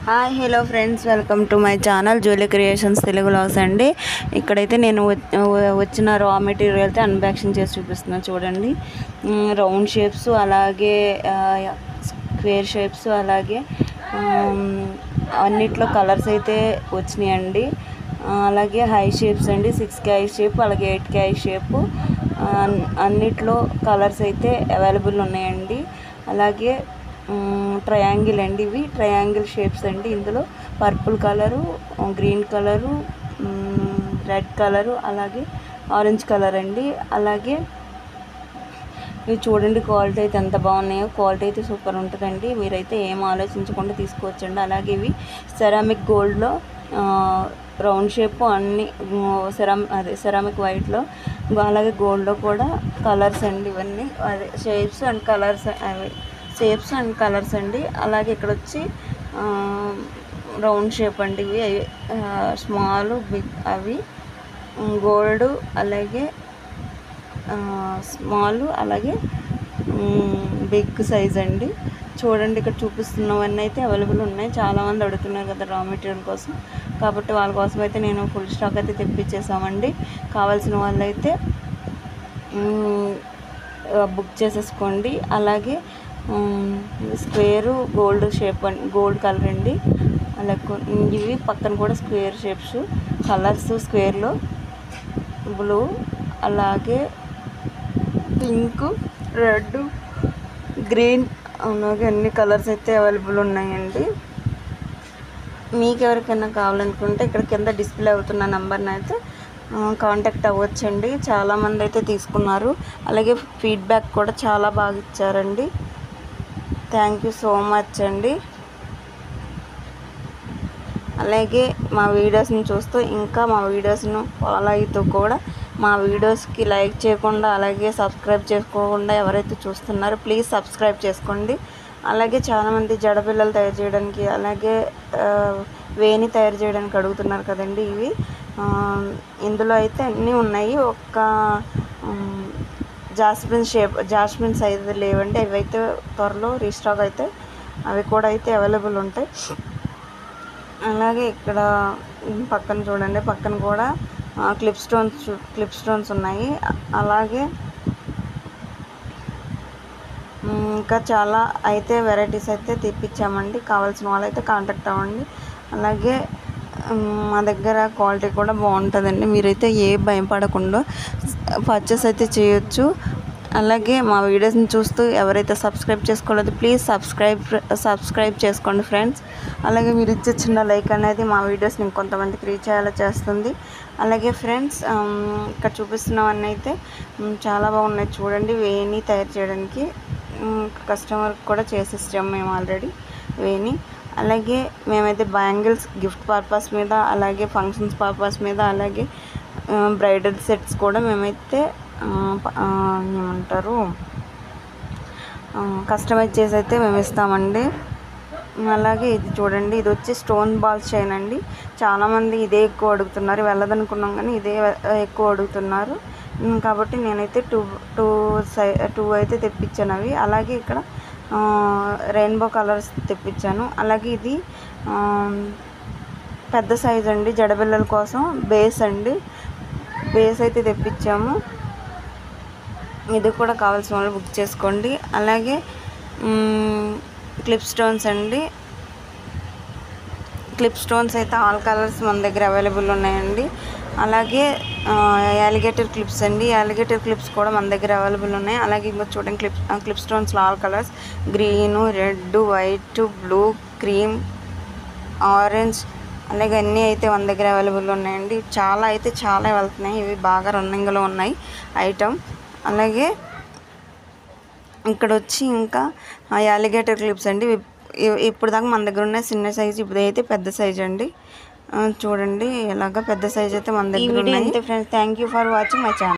Hi hello friends, welcome to my channel jewellery creations Telugu vlogs అండి. ఇక్కడైతే నేను వచ్చిన రా మెటీరియల్ అయితే అన్బాక్సింగ్ చేసి చూపిస్తున్నాను. చూడండి, రౌండ్ షేప్స్, అలాగే స్క్వేర్ షేప్స్, అలాగే అన్నిట్లో కలర్స్ అయితే వచ్చినాయండి. అలాగే హై షేప్స్ అండి, 6కి హై షేప్, అలాగే 8కి హై షేపు, అన్నిట్లో కలర్స్ అయితే అవైలబుల్ ఉన్నాయండి. అలాగే ట్రయాంగిల్ అండి, ఇవి ట్రయాంగిల్ షేప్స్ అండి. ఇందులో purple colour, green colour, red colour, అలాగే ఆరెంజ్ కలర్ అండి. అలాగే ఇవి చూడండి, క్వాలిటీ అయితే ఎంత బాగున్నాయో. క్వాలిటీ అయితే సూపర్ ఉంటుందండి. మీరైతే ఏం ఆలోచించకుండా తీసుకోవచ్చండి. అలాగే ఇవి సెరామిక్ గోల్డ్లో రౌండ్ షేప్, అన్ని సెరామిక్ వైట్లో, అలాగే గోల్డ్లో కూడా కలర్స్ అండి. ఇవన్నీ అదే షేప్స్ అండ్ కలర్స్, అవి షేప్స్ అండ్ కలర్స్ అండి. అలాగే ఇక్కడ వచ్చి రౌండ్ షేప్ అండి, ఇవి స్మాల్, బిగ్, అవి గోల్డ్, అలాగే స్మాల్, అలాగే బిగ్ సైజ్ అండి. చూడండి, ఇక్కడ చూపిస్తున్నవన్నీ అయితే అవైలబుల్ ఉన్నాయి. చాలామంది అడుగుతున్నారు కదా రా మెటీరియల్ కోసం, కాబట్టి వాళ్ళ కోసం అయితే నేను ఫుల్ స్టాక్ అయితే తెప్పించేసామండి. కావాల్సిన వాళ్ళైతే బుక్ చేసేసుకోండి. అలాగే స్క్వేరు గోల్డ్ షేప్ అండి, గోల్డ్ కలర్ అండి. అలాగే ఇవి పక్కన కూడా స్క్వేర్ షేప్స్, కలర్స్ స్క్వేర్లో బ్లూ, అలాగే పింక్, రెడ్, గ్రీన్, అలాగే అన్ని కలర్స్ అయితే అవైలబుల్ ఉన్నాయండి. మీకు ఎవరికైనా కావాలనుకుంటే ఇక్కడ కింద డిస్ప్లే అవుతున్న నెంబర్ని అయితే కాంటాక్ట్ అవ్వచ్చండి. చాలామంది అయితే తీసుకున్నారు. అలాగే ఫీడ్బ్యాక్ కూడా చాలా బాగా ఇచ్చారండి. థ్యాంక్ యూ సో మచ్ అండి. అలాగే మా వీడియోస్ని చూస్తూ, ఇంకా మా వీడియోస్ను ఫాలో అవుతూ కూడా మా వీడియోస్కి లైక్ చేయకుండా, అలాగే సబ్స్క్రైబ్ చేసుకోకుండా ఎవరైతే చూస్తున్నారో ప్లీజ్ సబ్స్క్రైబ్ చేసుకోండి. అలాగే చాలామంది జడపిల్లలు తయారు చేయడానికి, అలాగే వేణి తయారు చేయడానికి అడుగుతున్నారు కదండి. ఇవి ఇందులో అయితే అన్నీ ఉన్నాయి. ఒక్క జాస్మిన్ సైజు లేవండి. అవి అయితే త్వరలో రీస్టాక్ అయితే అవి కూడా అయితే అవైలబుల్ ఉంటాయి. అలాగే ఇక్కడ పక్కన చూడండి, పక్కన కూడా క్లిప్ స్టోన్స్ ఉన్నాయి. అలాగే ఇంకా చాలా అయితే వెరైటీస్ అయితే తెప్పించామండి. కావాల్సిన వాళ్ళైతే కాంటాక్ట్ అవ్వండి. అలాగే మా దగ్గర క్వాలిటీ కూడా బాగుంటుందండి. మీరైతే ఏ భయపడకుండా పర్చేస్ అయితే చేయొచ్చు. అలాగే మా వీడియోస్ని చూస్తూ ఎవరైతే సబ్స్క్రైబ్ చేసుకోలేదో ప్లీజ్ సబ్స్క్రైబ్ చేసుకోండి ఫ్రెండ్స్. అలాగే మీరు ఇచ్చే చిన్న లైక్ అనేది మా వీడియోస్ని ఇంకొంతమందికి రీచ్ అయ్యేలా చేస్తుంది. అలాగే ఫ్రెండ్స్, ఇక్కడ చూపిస్తున్నవన్నీ అయితే చాలా బాగున్నాయి. చూడండి, వేణి తయారు చేయడానికి కస్టమర్కి కూడా చేసిస్తాం మేము ఆల్రెడీ వేణి. అలాగే మేమైతే బ్యాంగిల్స్ గిఫ్ట్ పర్పస్ మీద, అలాగే ఫంక్షన్స్ పర్పస్ మీద, అలాగే బ్రైడల్ సెట్స్ కూడా మేమైతే ఏమంటారు కస్టమైజ్ చేసి అయితే మేము ఇస్తామండి. అలాగే ఇది చూడండి, ఇది వచ్చి స్టోన్ బాల్స్ చైన్ అండి. చాలామంది ఇదే ఎక్కువ అడుగుతున్నారు. వెళ్ళదనుకున్నాం కానీ ఇదే ఎక్కువ అడుగుతున్నారు. కాబట్టి నేనైతే టూ అయితే తెప్పించాను అవి. అలాగే ఇక్కడ రెయిన్బో కలర్స్ తెప్పించాను. అలాగే ఇది పెద్ద సైజ్ అండి, జడబిల్లల కోసం బేస్ అండి, బేస్ అయితే తెప్పించాము. ఇది కూడా కావాల్సిన వాళ్ళు బుక్ చేసుకోండి. అలాగే క్లిప్ స్టోన్స్ అండి. క్లిప్ స్టోన్స్ అయితే ఆల్ కలర్స్ మన దగ్గర అవైలబుల్ ఉన్నాయండి. అలాగే యాలిగేటర్ క్లిప్స్ అండి, యాలిగేటర్ క్లిప్స్ కూడా మన దగ్గర అవైలబుల్ ఉన్నాయి. అలాగే ఇంకా చూడండి, క్లిప్ స్టోన్స్లో all colours, green, red, white, blue, cream, orange, అలాగే అన్నీ అయితే మన దగ్గర అవైలబుల్ ఉన్నాయండి. చాలా వెళ్తున్నాయి. ఇవి బాగా రన్నింగ్లో ఉన్నాయి ఐటమ్. అలాగే ఇక్కడ వచ్చి ఇంకా యాలిగేటర్ క్లిప్స్ అండి. ఇప్పుడు దాకా మన దగ్గర ఉన్న చిన్న సైజు, ఇప్పుడు అయితే పెద్ద సైజ్ అండి. చూడండి, ఇలాగా పెద్ద సైజ్ అయితే మన దగ్గర ఉన్నాయి. Friends, thank you for watching my channel.